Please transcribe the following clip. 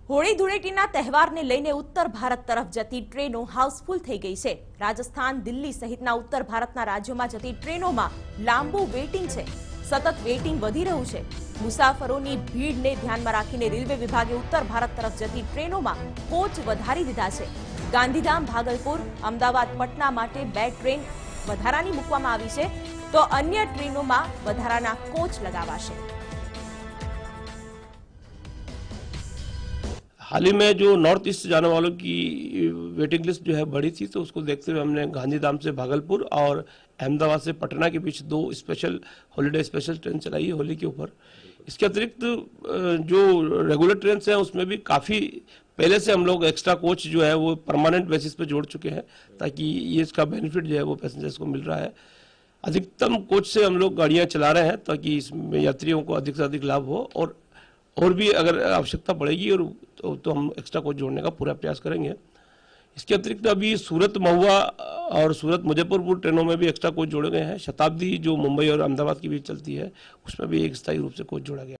હોળી ધૂળેટીના તહેવારને લઈને ઉત્તર ભારત તરફ જતી ટ્રેનો હાઉસફુલ થઈ ગઈ છે। રાજસ્થાન, દિલ્હી સહિતના ઉત્તર ભારતના રાજ્યોમાં જતી ટ્રેનોમાં લાંબુ વેઇટિંગ છે। સતત વેઇટિંગ વધી રહ્યું છે। મુસાફરોની ભીડને ધ્યાનમાં રાખીને રેલવે વિભાગે ઉત્તર ભારત તરફ જતી ટ્રેનોમાં કોચ વધારી દીધા છે। ગાંધીધામ, ભાગલપુર, અમદાવાદ, પટના માટે 2 ટ્રેન વધારાની મૂકવામાં આવી છે, તો અન્ય ટ્રેનોમાં વધારાના કોચ લગાવાશે। हाल ही में जो नॉर्थ ईस्ट जाने वालों की वेटिंग लिस्ट जो है बढ़ी थी, तो उसको देखते हुए हमने गांधीधाम से भागलपुर और अहमदाबाद से पटना के बीच 2 स्पेशल हॉलीडे स्पेशल ट्रेन चलाई है होली के ऊपर। इसके अतिरिक्त जो रेगुलर ट्रेन हैं उसमें भी काफ़ी पहले से हम लोग एक्स्ट्रा कोच जो है वो परमानेंट बेसिस पे जोड़ चुके हैं, ताकि ये इसका बेनिफिट जो है वो पैसेंजर्स को मिल रहा है। अधिकतम कोच से हम लोग गाड़ियाँ चला रहे हैं ताकि इसमें यात्रियों को अधिक से अधिक लाभ हो, और भी अगर आवश्यकता पड़ेगी और तो हम एक्स्ट्रा कोच जोड़ने का पूरा प्रयास करेंगे। इसके अतिरिक्त अभी सूरत महुआ और सूरत मुजफ्फरपुर ट्रेनों में भी एक्स्ट्रा कोच जोड़े गए हैं। शताब्दी जो मुंबई और अहमदाबाद की बीच चलती है उसमें भी एक स्थायी रूप से कोच जोड़ा गया।